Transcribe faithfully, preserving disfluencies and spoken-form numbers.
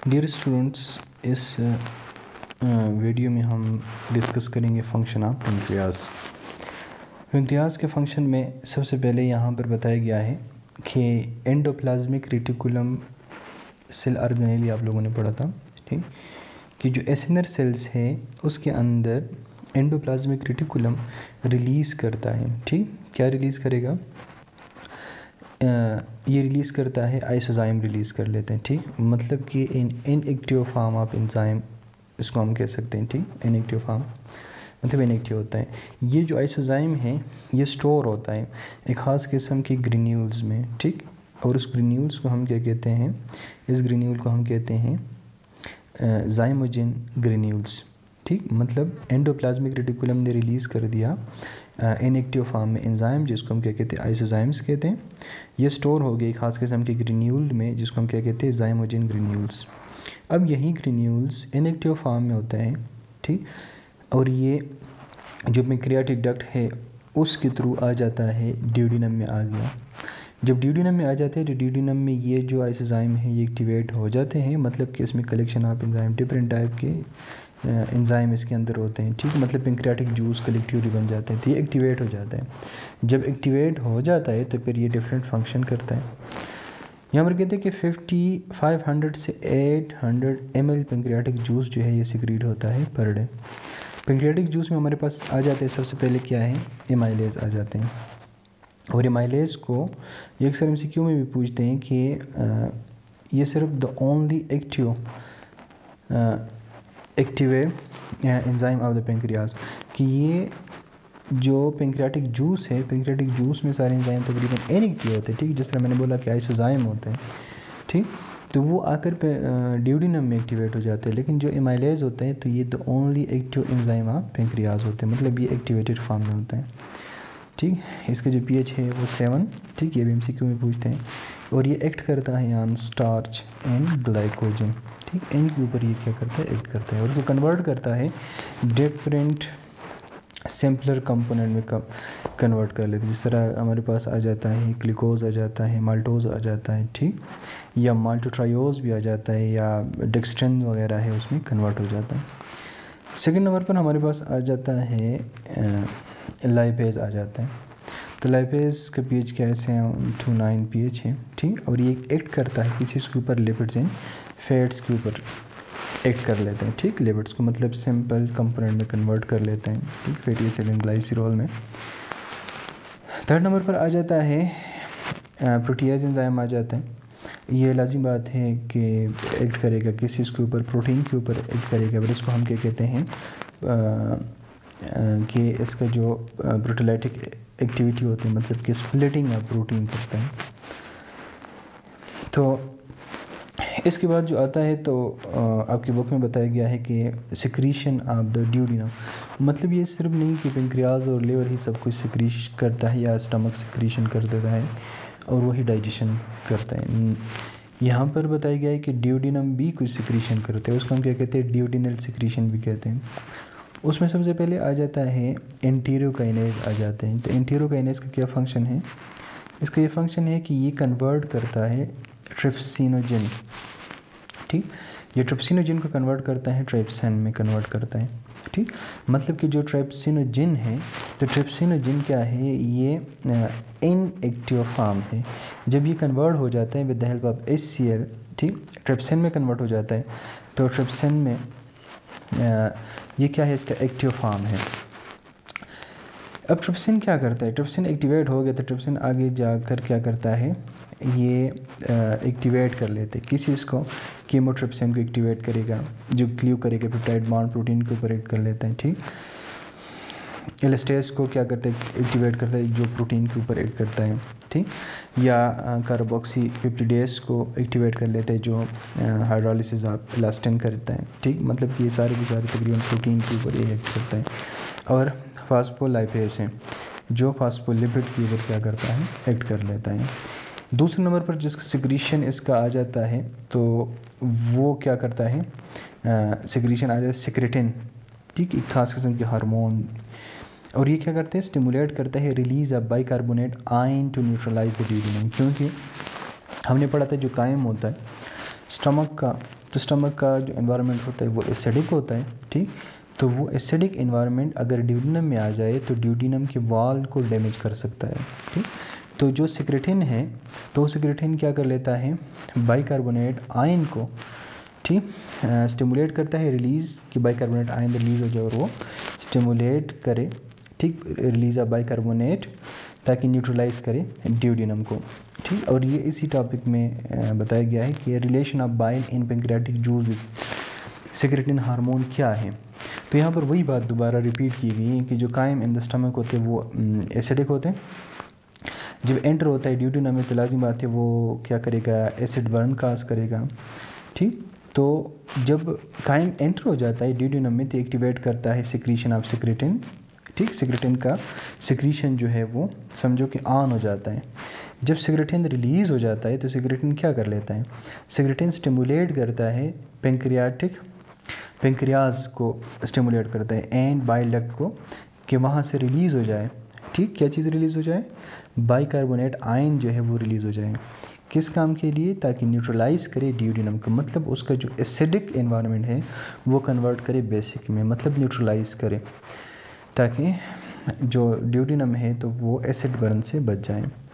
Dear students, इस video में हम डिस्कस करेंगे फंक्शन ऑफ पेंक्रियाज। पेंक्रियाज के फंक्शन में सबसे पहले यहाँ पर बताया गया है कि एंडोप्लाज्मिक रेटिकुलम सेल ऑर्गेनेली आप लोगों ने पढ़ा था, ठीक, कि जो एसिनर सेल्स है उसके अंदर एंडोप्लाज्मिक रेटिकुलम रिलीज़ करता है। ठीक, क्या रिलीज़ करेगा? Uh, ये रिलीज़ करता है, आइसोजाइम रिलीज़ कर लेते हैं। ठीक, मतलब कि इन इनएक्टिव फॉर्म ऑफ एंजाइम इसको हम कह सकते हैं। ठीक, इनएक्टिव फॉर्म मतलब इनएक्टिव होता है। ये जो आइसोजाइम है ये स्टोर होता है एक ख़ास किस्म की ग्रेन्यूल्स में। ठीक, और उस ग्रेन्यूल्स को हम क्या कहते हैं? इस ग्रेन्यूल को हम कहते हैं जाइमोजिन ग्रेन्यूल्स। ठीक, मतलब एंडोप्लाज्मिक रेटिकुलम ने रिलीज़ कर दिया इनएक्टिव फॉर्म में एंजाइम, जिसको हम क्या कहते हैं? आइसोजाइम्स कहते हैं। ये स्टोर हो गई खास किस्म के ग्रेन्यूल में, जिसको हम क्या कहते हैं? Zymogen granules. अब यही ग्रेन्यूल्स इनएक्टिव फॉर्म में होता है। ठीक, और ये जो पैंक्रियाटिक डक्ट है उसके थ्रू आ जाता है, ड्यूडेनम में आ गया। जब ड्यूडेनम में आ जाते हैं तो ड्यूडेनम में ये जो आइसोजाइम है ये एक्टिवेट हो जाते हैं, मतलब कि इसमें collection of enzyme different type के एंजाइम इसके अंदर होते हैं। ठीक, मतलब पैंक्रियाटिक जूस कलेक्टिवली बन जाते हैं, तो ये एक्टिवेट हो जाता है। जब एक्टिवेट हो जाता है तो फिर ये डिफरेंट फंक्शन करता है। यहाँ पर कहते हैं कि फिफ्टी फाइव हंड्रेड से eight hundred M L pancreatic juice जो है ये सिक्रीट होता है पर डे। पैंक्रियाटिक जूस में हमारे पास आ जाते हैं, सबसे पहले क्या है? एमाइलेज आ जाते हैं। और एमाइलेज को ये अक्सर एम सी क्यू में भी पूछते हैं कि ये सिर्फ the only active active enzyme of the pancreas, कि ये जो पेंक्रियाटिक जूस है, पेंक्रियाटिक जूस में सारे एंजाइम तकरीबन इनएक्टिव होते हैं। ठीक, जिस तरह मैंने बोला कि आइसोजाइम होते हैं। ठीक, तो वो आकर पे ड्यूडेनम में एक्टिवेट हो जाते हैं, लेकिन जो एमाइलेज होते हैं तो ये the only active enzyme of pancreas होते हैं, मतलब ये एक्टिवेटेड फॉर्म में होते हैं। ठीक, इसका जो पीएच है वो सेवन। ठीक, ये भी एमसीक्यू में पूछते हैं। और ये एक्ट करता है ऑन स्टार्च एंड ग्लाइकोजन। ठीक, इनके ऊपर ये क्या करता है? एक्ट करता है और उसको कन्वर्ट करता है डिफरेंट सिंपलर कंपोनेंट में कब कन्वर्ट कर लेते हैं। जिस तरह हमारे पास आ जाता है ग्लूकोज आ जाता है, माल्टोज आ जाता है, ठीक, या माल्टोट्रायोज भी आ जाता है, या डेक्स्ट्रिन वगैरह है उसमें कन्वर्ट हो जाता है। सेकंड नंबर पर हमारे पास आ जाता है लाइपेज आ जाता है। तो लाइपेज का पीएच कैसे है? टू नाइन पीएच है। ठीक, और ये एक्ट करता है किसी के ऊपर? लिपिड्स एंड फैट्स के ऊपर एक्ट कर लेते हैं। ठीक, लिपिड्स को मतलब सिंपल कंपोनेंट में कन्वर्ट कर लेते हैं। ठीक, फैटी एसिड एंड ग्लाइसरॉल में। थर्ड नंबर पर आ जाता है प्रोटीज एंजाइम आ जाता है। ये लाजिम बात है कि एक्ट करेगा किसी के ऊपर? प्रोटीन के ऊपर एक्ट करेगा। पर इसको हम क्या कहते हैं आ, कि इसका जो प्रोटीलाइटिक एक्टिविटी होती है, मतलब कि स्प्लिटिंग ऑफ प्रोटीन करता है। तो इसके बाद जो आता है तो आपकी बुक में बताया गया है कि सिक्रीशन ऑफ द ड्यूडेनम, मतलब ये सिर्फ नहीं कि पेंक्रियाज और लिवर ही सब कुछ सिक्रीश करता है या स्टमक सिक्रीशन कर देता है और वही डाइजेशन करता है। यहाँ पर बताया गया है कि ड्यूडेनम भी कुछ सिक्रीशन करते हैं, उसको हम क्या कहते हैं? ड्यूडेनल सिक्रीशन भी कहते हैं। उसमें सबसे पहले आ जाता है एंटीरोकाइनेज आ जाते हैं। तो एंटीरोकाइनेज का क्या फंक्शन है? इसका ये फंक्शन है कि ये कन्वर्ट करता है ट्रिप्सिनोजिन। ठीक, ये ट्रिप्सिनोजिन को कन्वर्ट करता है ट्रिप्सिन में कन्वर्ट करता है। ठीक, मतलब कि जो ट्रिप्सिनोजिन है, तो ट्रिप्सिनोजिन क्या है? ये इनएक्टिव फॉर्म है। जब ये कन्वर्ट हो जाता है with the help of H C L, ठीक, ट्रिप्सिन में कन्वर्ट हो जाता है, तो ट्रिप्सिन में आ, ये क्या है? इसका एक्टिव फॉर्म है। अब ट्रिप्सिन क्या करता है? ट्रिप्सिन एक्टिवेट हो गया तो ट्रिप्सिन आगे जाकर क्या करता है? ये एक्टिवेट कर लेते हैं किसी इसको? कीमोट्रिप्सिन को एक्टिवेट करेगा, जो ग्लू करेगा पेप्टाइड बॉन्ड प्रोटीन के ऊपर एक्ट कर लेता है। ठीक, एलिस्टेज को क्या करता है? एक्टिवेट करता है, जो प्रोटीन के ऊपर एक्ट करता है। ठीक, या कार्बोक्सी पेप्टिडेज को एक्टिवेट कर लेते हैं, जो हाइड्रोलिसिस ऑफ इलास्टिन करता है। ठीक, मतलब कि ये सारे के सारे तकरीबन प्रोटीन के ऊपर ये एक्ट करता है। और फास्फोलाइपेज है जो फास्फोलिपिड के ऊपर क्या करता है? एक्ट कर लेता है। दूसरे नंबर पर जिसका सिक्रीशन इसका आ जाता है तो वो क्या करता है? सिक्रीशन आ जाता है सिक्रेटिन। ठीक, एक खास किस्म के हार्मोन, और ये क्या करते हैं? स्टिमुलेट करता है release of bicarbonate ion to neutralize the duodenum. क्योंकि हमने पढ़ा था जो कायम होता है स्टमक का तो स्टमक का जो एनवायरनमेंट होता है वो एसिडिक होता है, ठीक। तो वो एसिडिक एनवायरनमेंट अगर ड्यूडिनम में आ जाए तो ड्यूडिनम के वॉल को डैमेज कर सकता है, ठीक। तो जो सिक्रेटिन है, तो सिक्रेटिन क्या कर लेता है, बाइकार्बोनेट आयन को, ठीक, स्टिमुलेट करता है, रिलीज़ कि बाइकार्बोनेट आयन रिलीज़ हो जाए और वो स्टिमुलेट करे, ठीक, रिलीज़ ऑफ बाइकार्बोनेट, ताकि न्यूट्रलाइज करे ड्यूडिनम को, ठीक। और ये इसी टॉपिक में बताया गया है कि relation of bile in pancreatic juice with secretin hormone क्या है। तो यहाँ पर वही बात दोबारा रिपीट की गई है कि जो कायम इन द स्टमक होते हैं वो एसिडिक होते हैं, जब एंटर होता है ड्यूडिनम में तो लाजिम बात है वो क्या करेगा, एसिड बर्न काज करेगा, ठीक। तो जब कायम एंटर हो जाता है ड्यूडिनम में तो एक्टिवेट करता है सिक्रीशन ऑफ सिक्रेटिन, ठीक। सिक्रेटिन का सिक्रीशन जो है वो समझो कि ऑन हो जाता है। जब सिक्रेटिन रिलीज़ हो जाता है तो सिक्रेटिन क्या कर लेता है, सिक्रेटिन स्टिमुलेट करता है पेंक्रियाटिक पेंक्रियाज को स्टिमुलेट करता है एंड बाइल डक्ट को कि वहाँ से रिलीज़ हो जाए, ठीक। क्या चीज़ रिलीज़ हो जाए, बाइकार्बोनेट आयन जो है वो रिलीज़ हो जाए, किस काम के लिए, ताकि न्यूट्रलाइज करे ड्यूडिनम का, मतलब उसका जो एसिडिक एनवायरनमेंट है वो कन्वर्ट करे बेसिक में, मतलब न्यूट्रलाइज करे, ताकि जो ड्यूडिनम है तो वो एसिड बर्न से बच जाए।